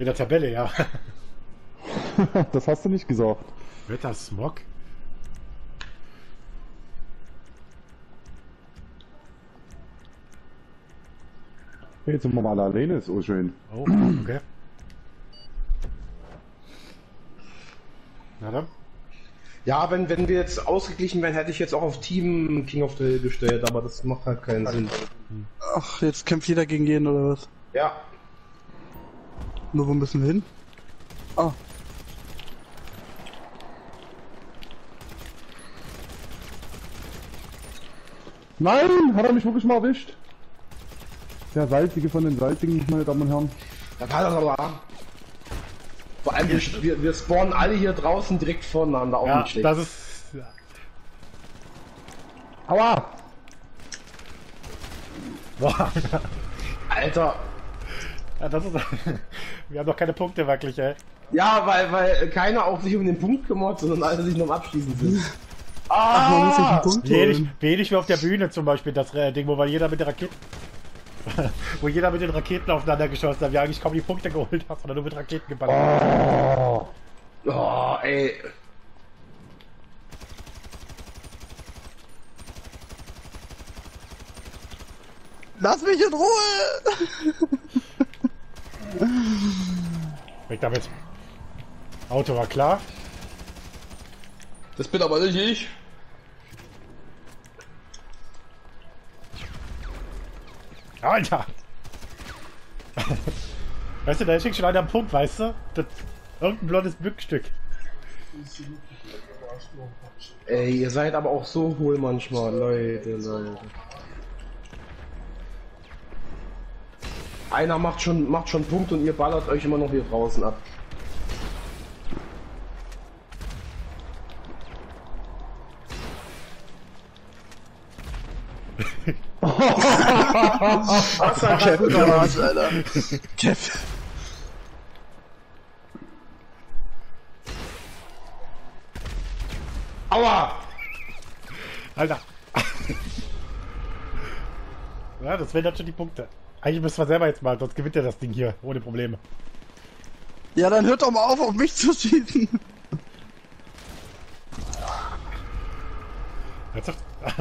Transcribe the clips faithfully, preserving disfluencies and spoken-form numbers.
In der Tabelle, ja. Das hast du nicht gesagt. Wettersmog? Jetzt sind wir mal alleine, ist auch schön. Oh, okay. Na dann. Ja, wenn, wenn wir jetzt ausgeglichen wären, hätte ich jetzt auch auf Team King of the Hill gestellt, aber das macht halt keinen Sinn. Ach, jetzt kämpft jeder gegen jeden oder was? Ja. Nur wo müssen wir hin? Ah. Nein, hat er mich wirklich mal erwischt? Der Salzige von den Salzigen, meine Damen und Herren. Da war das aber. Vor allem, wir, wir, wir spawnen alle hier draußen direkt voneinander, auch Ja, nicht schlecht. das ist... Ja. Aua! Boah. Alter. Ja, das ist... Wir haben doch keine Punkte wirklich, ey. Ja, weil, weil keiner auch sich um den Punkt kümmert, sondern alle sich noch am Abschließen sind. Ach, man muss sich einen Punkt Wenig, holen. wenig wie auf der Bühne zum Beispiel, das äh, Ding, wo wir jeder mit der Rakete... wo jeder mit den Raketen aufeinander geschossen hat, wir eigentlich kaum die Punkte geholt haben, sondern nur mit Raketen geballert haben. Oh. Oh, ey. Lass mich in Ruhe! Weg damit. Auto war klar. Das bin aber nicht ich. Alter! Weißt du, da ist schon einer am Punkt, weißt du? Das, irgendein blondes Mückenstück. Ey, ihr seid aber auch so hohl manchmal, Leute, Leute. Einer macht schon, macht schon Punkt und ihr ballert euch immer noch hier draußen ab. Was ein Chef, was, Alter. Chef. Aua! Alter! Ja, das wären dann schon die Punkte. Eigentlich müssen wir selber jetzt mal, sonst gewinnt er das Ding hier, ohne Probleme. Ja, dann hört doch mal auf, auf mich zu schießen. Ernsthaft?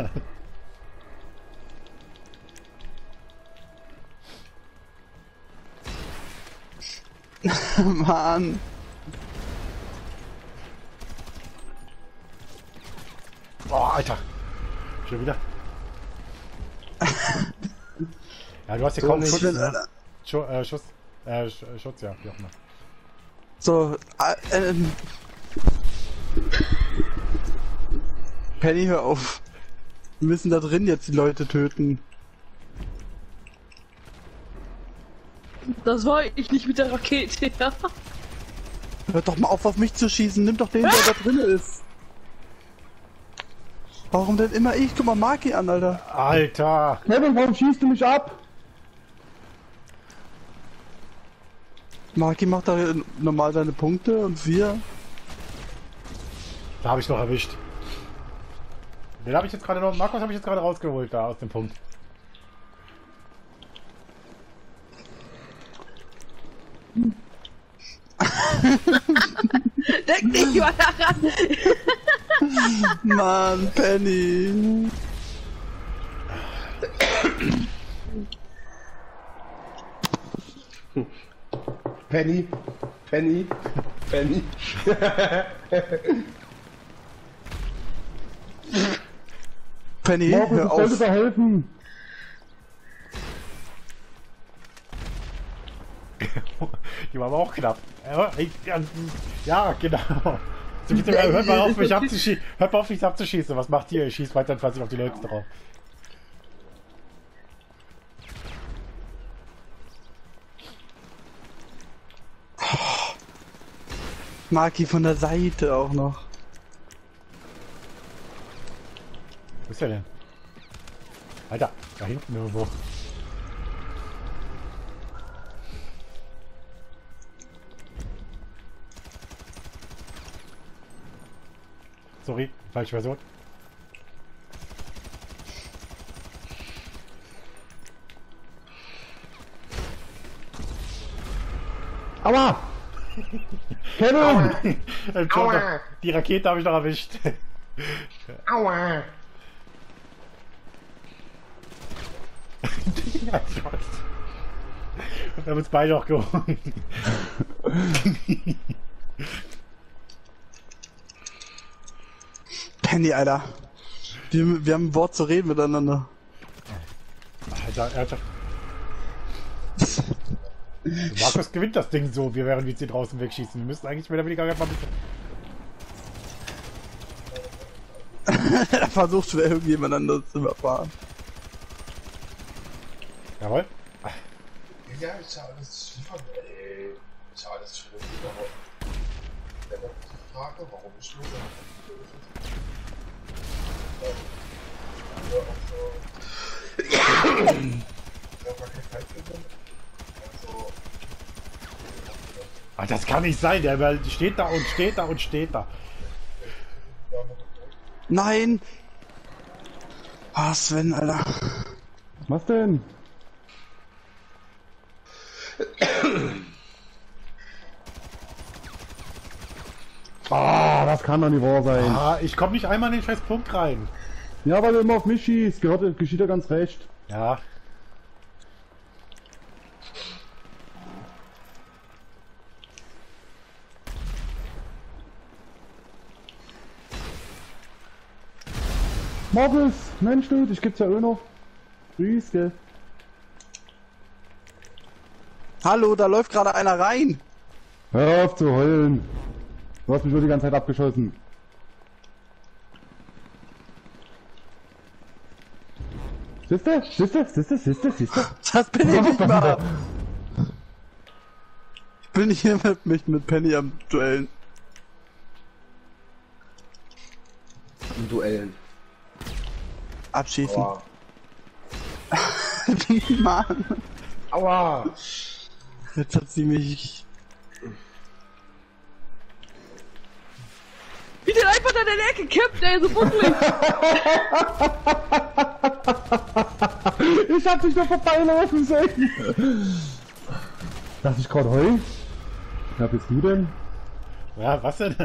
Mann. Oh, Alter! Schon wieder. Ja, du hast hier So kaum nicht, Schutz, ne? Alter. Schu äh, Schuss, äh, Sch äh, Schutz, ja, wie auch immer. So, äh, ähm. Penny, hör auf. Wir müssen da drin jetzt die Leute töten. Das war ich nicht mit der Rakete, ja. Hört doch mal auf, auf mich zu schießen. Nimm doch den, der da drin ist. Warum denn immer ich? Guck mal Maki an, Alter. Alter! Kevin, warum schießt du mich ab? Maki macht da normal seine Punkte und wir... Da habe ich noch erwischt. Den habe ich jetzt gerade noch. Markus habe ich jetzt gerade rausgeholt da aus dem Punkt. Denk nicht mal daran. Mann, Penny. Penny, Penny, Penny. Penny, Markus, hör ich sollte auf. da helfen. Die war aber auch knapp. Ja, ja, genau. So geht's immer, hört mal auf, mich abzuschießen. Hört mal auf, mich abzuschießen. Was macht ihr? Ihr schießt weiter quasi auf die Leute drauf. Maki von der Seite auch noch. Wo ist der denn? Alter, da hinten irgendwo. Sorry, falsche Version. Aua! Kevin! Aua. Die Rakete habe ich noch erwischt. Aua! Ja, ich weiß. Wir haben uns beide auch geholt. Penny, Alter. Wir, wir haben ein Wort zu reden miteinander. Alter, ernsthaft. Markus gewinnt das Ding so, wir wären wie sie draußen wegschießen. Wir müssen eigentlich mehr oder weniger einfach ein bisschen. Da versucht schon irgendjemand anders zu überfahren. Jawohl. Ja, ist ja alles liefern, ey. Ist ja alles schön, aber wenn man die Frage, warum ich nur Ah, das kann nicht sein, der steht da und steht da und steht da. Nein! Ah, Sven, Alter. Was denn? Ah, das kann doch nicht wahr sein. Ah, ich komme nicht einmal in den scheiß Punkt rein. Ja, weil du immer auf mich schießt. Gehört, geschieht ja ganz recht. Ja. Markus, Mensch, du, ich gibt's ja auch noch. Grüß, gell? Hallo, da läuft gerade einer rein. Hör auf zu heulen. Du hast mich nur die ganze Zeit abgeschossen. Siehste? Siehste? Siehste? Siehste? Siehste? Das bin ich nicht mal. Ich bin hier mit, mich mit Penny am Duellen. In Duellen. Abschießen. Aua. Mann. Aua! Jetzt hat sie mich... Wie der einfach an der Ecke kippt, ey, so bucklig. Ich hab dich noch vorbeilaufen sehen. Darf ich gerade heulen? Wer bist du denn? Ja, was denn?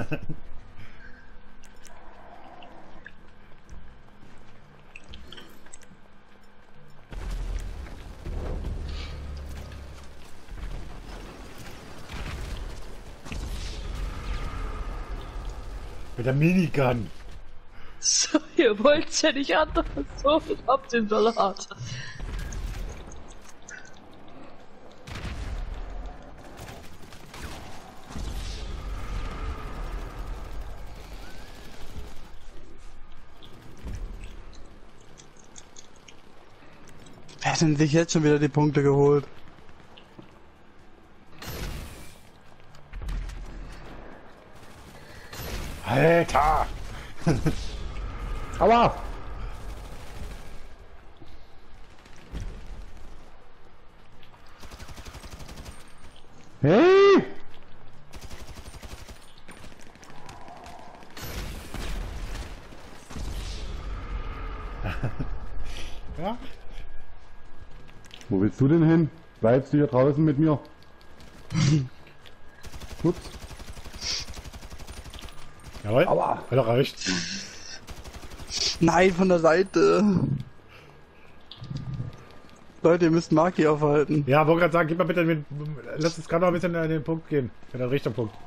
Mit der Minigun. So, ihr wollt's ja nicht anders. So, habt den Salat. Wer hat denn sich jetzt schon wieder die Punkte geholt? Alter! Aua! Hey! Ja? Wo willst du denn hin? Bleibst du hier draußen mit mir? Ups. Jawohl. Aua. Hat doch reicht. Nein, von der Seite. Leute, ihr müsst Maki aufhalten. Ja, wollte gerade sagen, gib mal bitte mit. Lass uns gerade noch ein bisschen in den Punkt gehen. In den richtigen Punkt.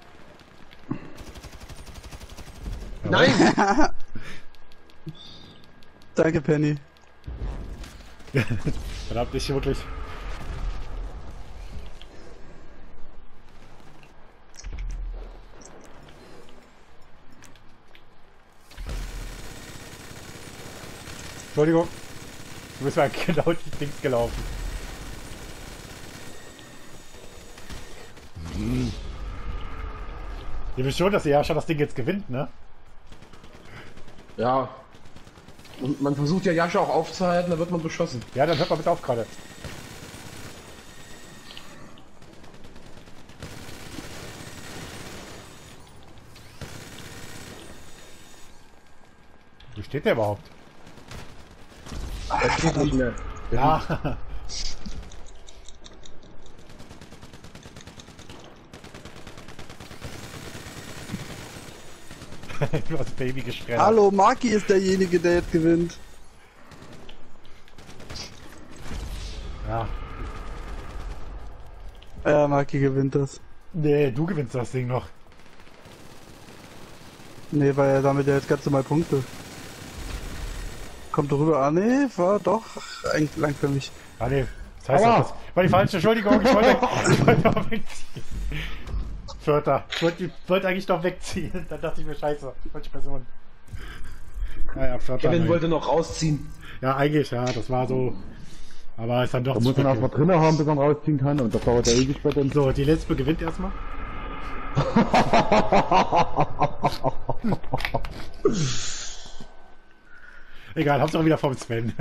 Jawohl. Nein! Danke, Penny. Dann habt ihr wirklich. Entschuldigung. Du bist mal genau die Dings gelaufen. Hm. Ihr wisst schon, dass der Herrscher das Ding jetzt gewinnt, ne? Ja. Und man versucht ja Jascha auch aufzuhalten, da wird man beschossen. Ja, dann hört mal bitte auf gerade. Wo steht der überhaupt? Er steht nicht mehr. Ja. Du hast Baby geschreddert. Hallo, Maki ist derjenige, der jetzt gewinnt. Ja. Ja, Maki gewinnt das. Nee, du gewinnst das Ding noch. Nee, weil er damit ja jetzt ganz normal Punkte. Kommt rüber. Ah, nee, war doch eigentlich lang für mich. Ah, nee. Das heißt Aua. doch, das war die falsche Entschuldigung. Ich wollte, ich wollte noch wegziehen. Vierter. Ich wollte, ich wollte eigentlich noch wegziehen. Dann dachte ich mir, scheiße. Falsche Person. Naja, Vierter. Kevin nein. wollte noch rausziehen. Ja, eigentlich, ja. Das war so. Aber ist dann doch Da zu muss man früh. erstmal drinnen haben, bis man rausziehen kann und das dauert ja ewig bei dem. So, die letzte gewinnt erstmal. Egal, Hauptsache wieder vom Sven.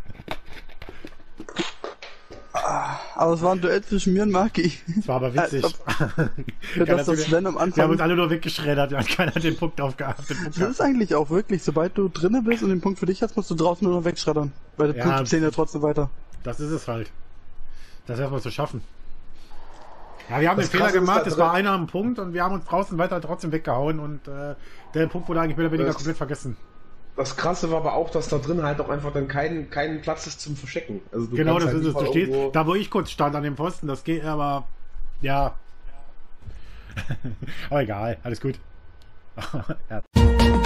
Aber es war ein Duell zwischen mir und Maki. Das war aber witzig. Für das das Sven am Wir haben Anfang. uns alle nur weggeschreddert, ja, keiner hat den Punkt aufgehabt. Den Punkt Das gehabt. ist eigentlich auch wirklich, sobald du drinnen bist und den Punkt für dich hast, musst du draußen nur noch wegschreddern. Weil die Ja. Punkte zählen ja trotzdem weiter. Das ist es halt. Das erstmal zu schaffen. Ja, wir haben Das den Fehler Krasse ist gemacht, da es drin- war einer am Punkt und wir haben uns draußen weiter trotzdem weggehauen und äh, der Punkt wurde eigentlich mehr oder weniger Das- komplett vergessen. Das Krasse war aber auch, dass da drin halt auch einfach dann kein, kein Platz ist zum Verstecken. Also du Genau, kannst das halt ist es. nicht Du mal stehst, irgendwo- da wo ich kurz stand an dem Pfosten, das geht aber, ja. Aber egal, alles gut. Ja.